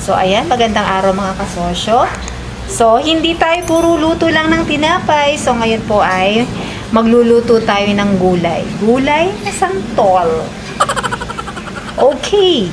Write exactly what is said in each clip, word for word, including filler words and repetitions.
So, ayan, magandang araw mga kasosyo. So, hindi tayo puro luto lang ng tinapay. So, ngayon po ay magluluto tayo ng gulay. Gulay na santol. Okay.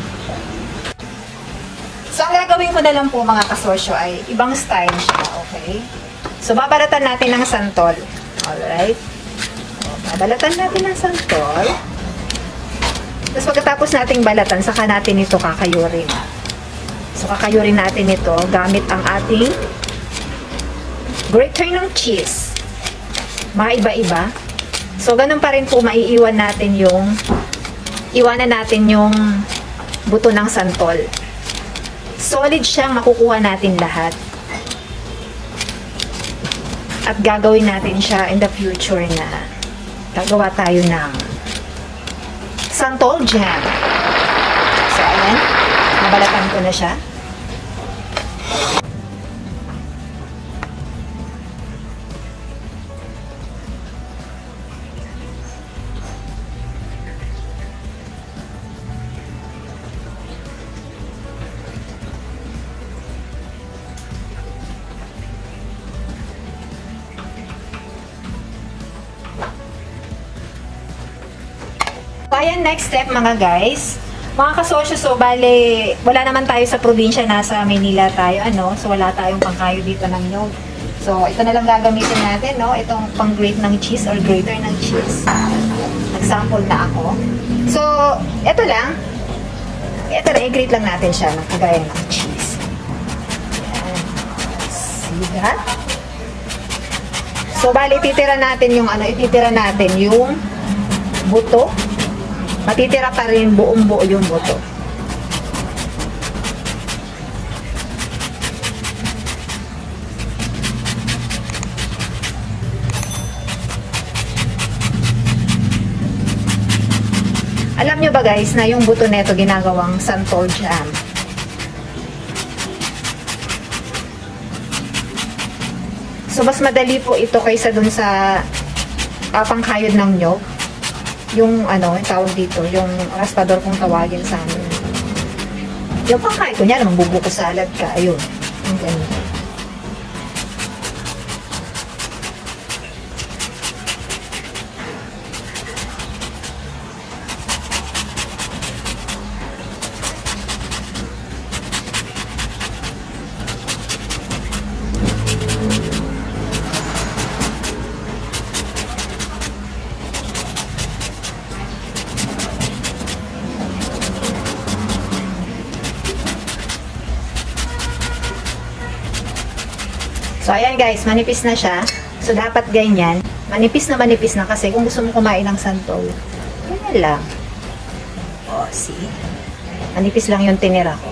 So, ang gagawin ko na lang po mga kasosyo ay ibang style siya. Okay? So, babalatan natin ng santol. Alright? So, babalatan natin ng santol. Tapos, pagkatapos nating balatan, saka natin ito kakayurin. So, kakayurin natin ito gamit ang ating grater ng cheese. Mga iba-iba. So, ganun pa rin po maiiwan natin yung iwanan natin yung buto ng santol. Solid siyang makukuha natin lahat. At gagawin natin siya in the future na gagawa tayo ng santol jam. So, ayan. Nabalatan ko na siya. So, ayan, next step mga guys. Mga kasosyo, so bale, wala naman tayo sa probinsya, nasa Manila tayo, ano, so wala tayong pangkayo dito ng nyog. So, ito na lang gagamitin natin, no, itong pang-grate ng cheese or grater ng cheese. Nag-sample na ako. So, ito lang. Ito na, i-grate lang natin siya ng kagaya ng cheese. Ayan. See that? So, bale, ititira natin yung, ano, ititira natin yung buto. Matitira pa rin buong buo yung buto. Alam nyo ba guys na yung buto neto ginagawang santol jam? So mas madali po ito kaysa dun sa uh, pangkayod ng nyog. Yung ano, yung tawag dito, yung raspador kung tawagin sa amin. Yung pangkain ko niya, naman bubuko salad ka, ayun. Yung ganyan. So, ayan guys, manipis na siya. So, dapat ganyan. Manipis na manipis na kasi kung gusto mo kumain ng santol, ganyan lang. O, see? Manipis lang yung tinira ko.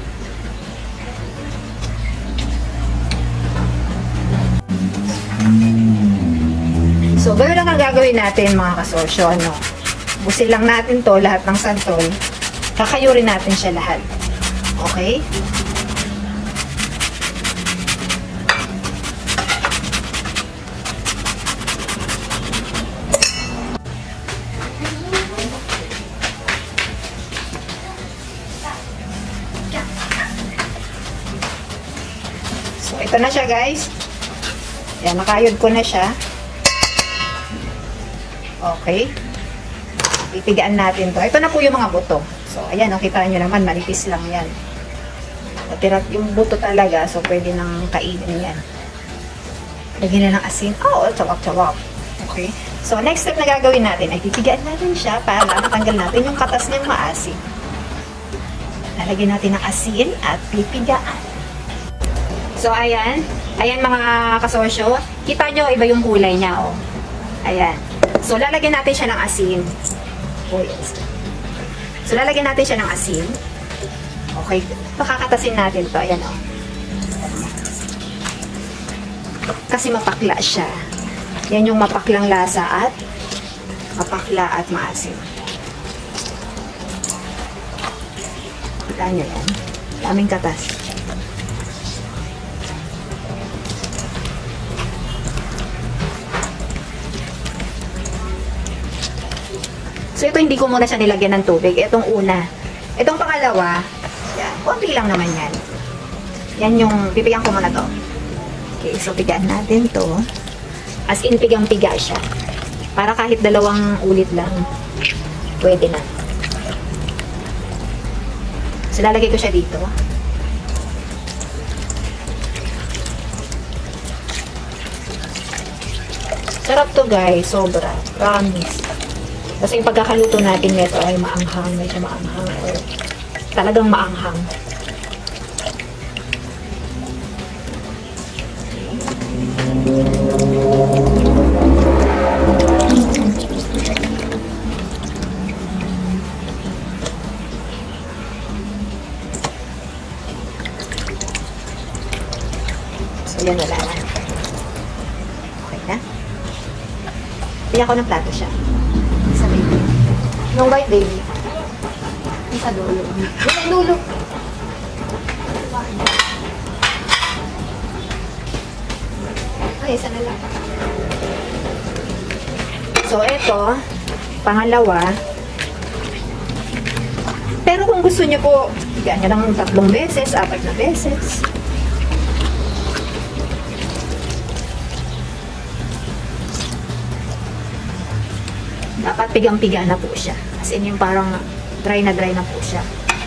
So, gano'n lang ang gagawin natin mga kasosyo. Ano? Busin lang natin to, lahat ng santol. Kakayurin natin siya lahat. Okay? So, ito na siya guys. Yan, nakayod ko na siya. Okay. Pipigaan natin to. Ito na po yung mga buto. So, ayan, nakita nyo naman, manipis lang yan. Natira yung buto talaga, so pwede nang kainin yan. Lagyan na ng asin. Oh, tsawak-tsawak. Okay. So, next step na gagawin natin ay pipigaan natin siya para matanggal natin yung katas niyang maasin. Lalagyan natin ng asin at pipigaan. So, ayan. Ayan mga kasosyo. Kita nyo, iba yung kulay niya, oh. Ayan. So, lalagyan natin siya ng asin. Oh, yes. So, lalagyan natin siya ng asin. Okay. Pakakatasin natin to. Ayan, oh. Kasi mapakla siya. Yan yung mapaklang lasa at mapakla at maasim. Kita nyo yan. Daming katas. So, ito hindi ko muna siya nilagyan ng tubig. Itong una. Itong pangalawa, yan, konti lang naman yan. Yan yung, pipigan ko muna to. Okay, so pigaan natin to. As in, pigang-piga siya. Para kahit dalawang ulit lang, pwede na. So, lalagay ko siya dito. Sarap to guys, sobra. Promise. Kasi yung pagkakaluto natin nito ay maanghang, medyo maanghang. Or talagang maanghang. So, yan wala na. Okay na. Pila ko ng plato siya. Sa baby. Yung white baby. Yung sa dulo. Yung dulo. Ay, isa na lang. So, ito. Pangalawa. Pero kung gusto niyo po, ganyan lang tatlong beses, apat na beses. Dapat pigang-piga na po siya. As in yung parang dry na dry na po siya.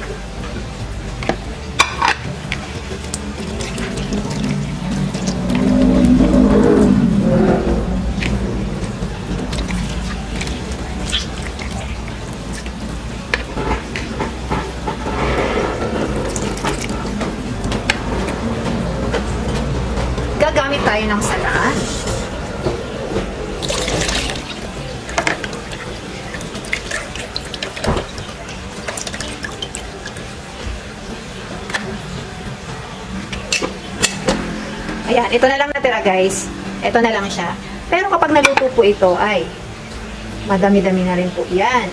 Gagamit tayo ng sala. Ayan, ito na lang natira guys. Ito na lang siya. Pero kapag naluto po ito, ay madami-dami na rin po yan.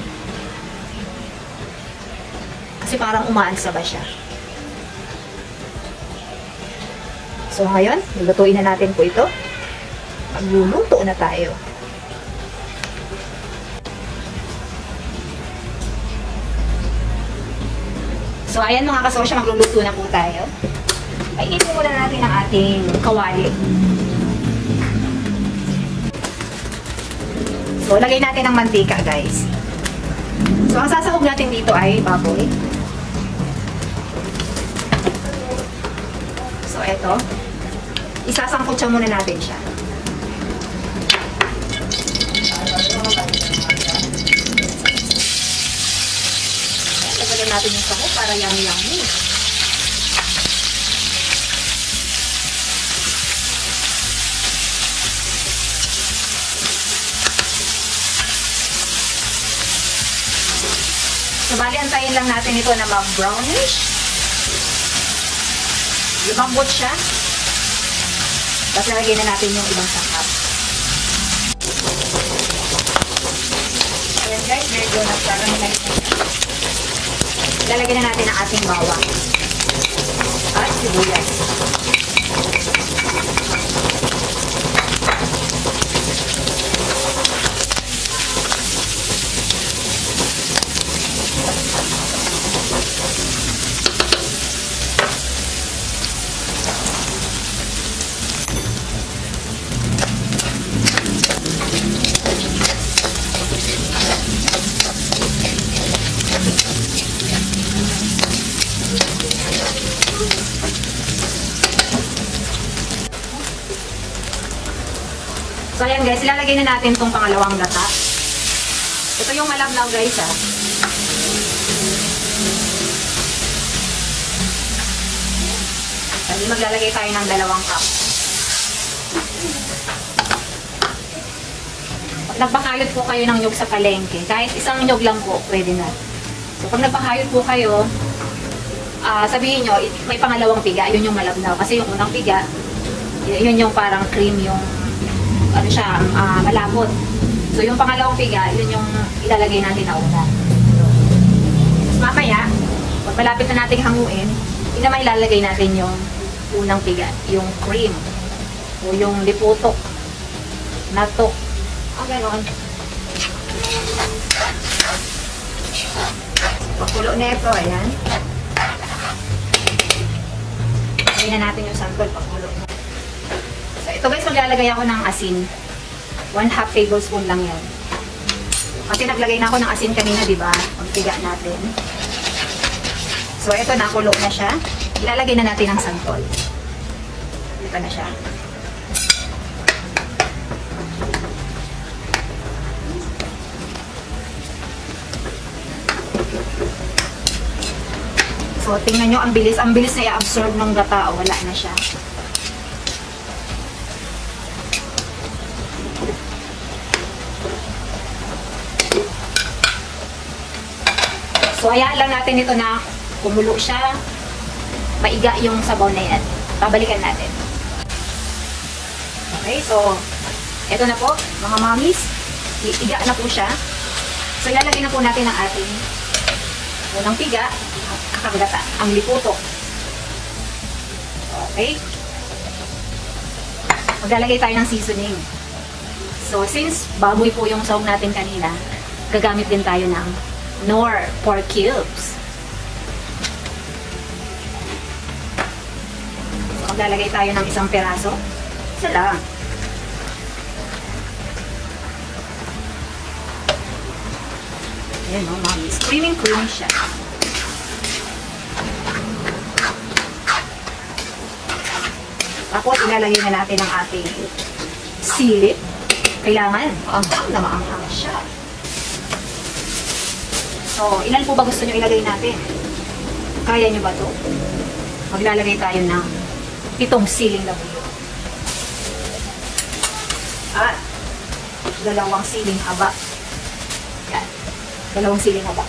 Kasi parang umaansa ba siya. So ngayon, lulutuin na natin po ito. Magluluto na tayo. So ayan mga kasosya, magluluto na po tayo. Painitin muna natin ang ating kawali. So, lagay natin ang mantika, guys. So, ang sasahog natin dito ay baboy. So, eto. Isasangkot siya muna natin siya. Lagyan natin yung sahog para yummy-yummy. So, bali, antayin lang natin ito na mag-brownish. Lumambot siya. Tapos, lalagyan na natin yung ibang sangkap. Ayan guys, medyo nagkaroon na ito. Lalagyan na natin ang ating bawang. At sibuyas. So, ayan guys, ilalagay na natin itong pangalawang gata. Ito yung malabnaw guys ha. Kasi maglalagay tayo ng dalawang cup. Pag nagpakayod po kayo ng nyug sa palengke, kahit isang nyug lang po, pwede na. So, pag nagpakayod po kayo, uh, sabihin nyo, may pangalawang piga, yun yung malabnaw. Kasi yung unang piga, yun yung parang cream, yung ano siya, uh, malapot. So, yung pangalawang piga, yun yung ilalagay natin na una. So, mamaya, pag malapit na natin hanguin, yun naman ilalagay natin yung unang piga, yung cream, o yung liputok, natok. Ah, gano'n. Pagkulo na ito, ayan. Ilagay na natin yung santol pagkulo. So, ito guys, maglalagay ako ng asin. one half tablespoon lang yan. Kasi naglagay na ako ng asin kanina, di ba? Pagpiga natin. So, ito, nakulo na siya. Ilalagay na natin ang santol. Ito na siya. So, tingnan nyo, ang bilis. Ang bilis na i-absorb ng gata. O, wala na siya. So, hayaan lang natin ito na kumulo siya. Maiga yung sabaw na yan. Babalikan natin. Okay, so, ito na po, mga mommies. Iiga na po siya. So, ilalagay na po natin ang ating unang piga. Kakagata, ang liputo. Okay. Maglalagay tayo ng seasoning. So, since baboy po yung sahog natin kanina, gagamit din tayo ng Knorr pork cubes. So, maglalagay tayo ng isang peraso. Isa lang. Ayan o, mami. Creaming creamy siya. Tapos, ilalagay na natin ang ating sili. Kailangan, maanghang na maanghang siya. So, ilan po ba gusto nyo ilagay natin? Kaya nyo ba ito? Maglalagay tayo ng pitong siling na buyo. At, dalawang siling haba. Yan. Dalawang siling haba.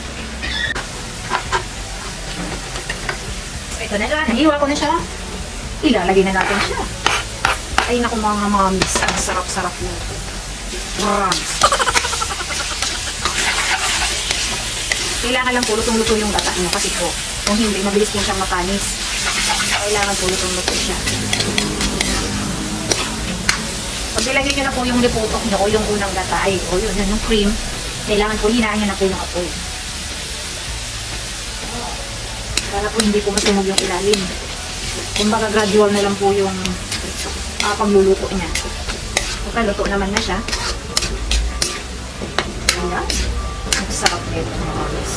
So, ito na lang. Nahiwa ko na siya. Ilalagay na natin siya. Ay, naku mga mamis. Ang sarap-sarap nito. Wow. Kailangan lang po lutong-luto yung gata nyo. Kasi po, kung hindi, mabilis po siyang mapanis. Kailangan po lutong-luto siya. Pag ilagay nyo na po yung liputok nyo o yung unang gata, ay, o yun, yun, yung cream, kailangan po hinaan nyo na po yung apoy. Para po hindi po masunog yung ilalim. Kumbaga gradual na lang po yung uh, pagluluto niya. Okay, luto naman na siya. Ayan. Ang sarap nito mga guys.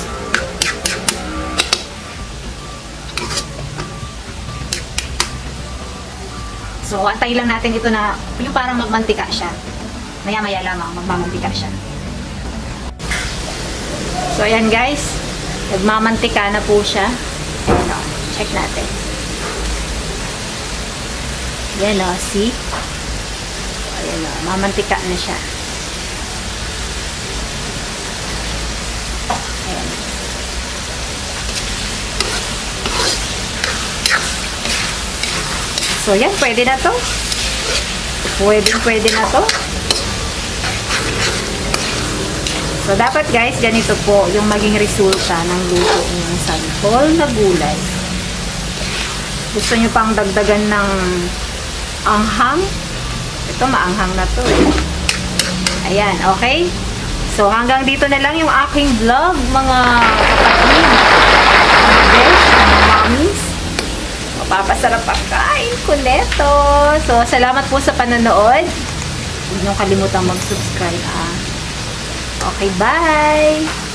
So, antay lang natin ito na yung parang magmantika siya. Maya-maya lamang magmamantika siya. So, ayan guys. Nagmamantika na po siya. Ayan o. Check natin. Ayan o. See? Ayan o. Mamantika na siya. Ayan. So, yan. Pwede na to. Pwede, pwede na to. So, dapat guys, ganito po yung maging resulta ng luto ng santol na gulay. Gusto nyo pang dagdagan ng anghang? Ito, maanghang na to eh. Ayan, okay? So, hanggang dito na lang yung aking vlog, mga kapatid, mga besh, mga mommies. Mapapasarap ang kain ko neto. So, salamat po sa panonood. Huwag niyong kalimutang mag-subscribe ah. Okay, bye!